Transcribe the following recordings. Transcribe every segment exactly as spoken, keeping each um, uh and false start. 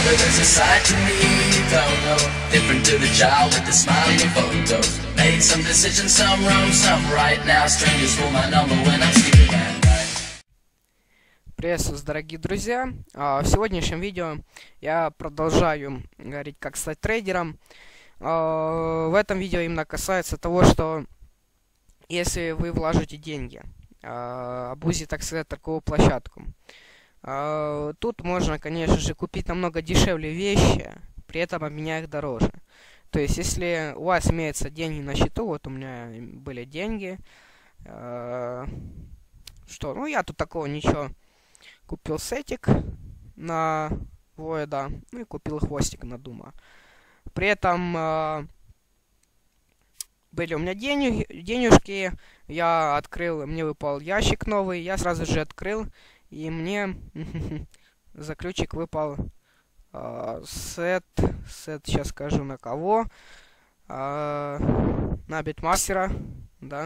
mother is a sight to me, don't know. Different to the child with the smiling photos. Made some decisions, some wrong, some right. Now strangers call my number when I'm sleeping at night. Приветствую, дорогие друзья! В сегодняшнем видео я продолжаю говорить, как стать трейдером. В этом видео именно касается того, что если вы вложите деньги, абузить, так сказать, торговую площадку, тут можно, конечно же, купить намного дешевле вещи, при этом обменять их дороже. То есть, если у вас имеются деньги на счету, вот у меня были деньги, что, ну, я тут такого ничего, купил сетик на Воида, ну и купил хвостик на Дума. При этом были у меня деньги, денежки, я открыл, мне выпал ящик новый, я сразу же открыл, и мне за ключик выпал э, сет, сет, сейчас скажу на кого, э, на Битмастера, да,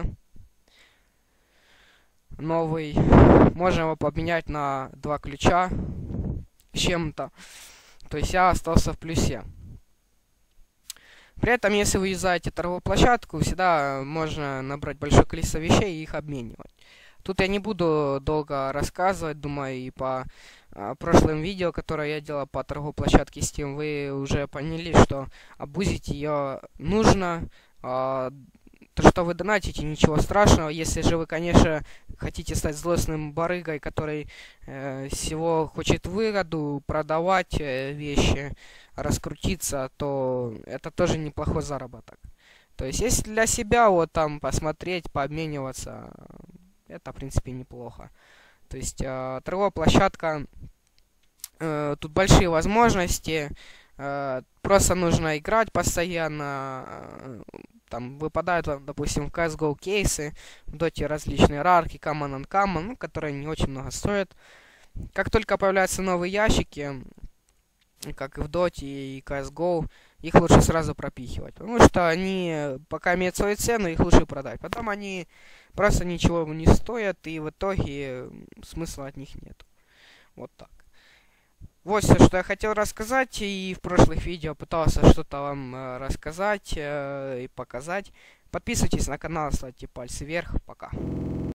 новый, можно его поменять на два ключа чем-то, то есть я остался в плюсе. При этом, если вы юзаете торговую площадку, всегда можно набрать большое количество вещей и их обменивать. Тут я не буду долго рассказывать, думаю, и по а, прошлым видео, которое я делал по торговой площадке Steam, вы уже поняли, что абузить ее нужно. А, то, что вы донатите, ничего страшного. Если же вы, конечно, хотите стать злостным барыгой, который э, всего хочет выгоду, продавать э, вещи, раскрутиться, то это тоже неплохой заработок. То есть, если для себя вот там посмотреть, пообмениваться, это, в принципе, неплохо. То есть, э, торговая площадка, э, тут большие возможности, э, просто нужно играть постоянно, э, там выпадают вам, допустим, в си эс го кейсы, в доте различные рарки, common uncommon, ну, которые не очень много стоят. Как только появляются новые ящики, как и в доте и си эс го, их лучше сразу пропихивать, потому что они пока имеют свою цену, их лучше продать. Потом они просто ничего не стоят, и в итоге смысла от них нет. Вот так. Вот все, что я хотел рассказать, и в прошлых видео пытался что-то вам э, рассказать э, и показать. Подписывайтесь на канал, ставьте пальцы вверх. Пока.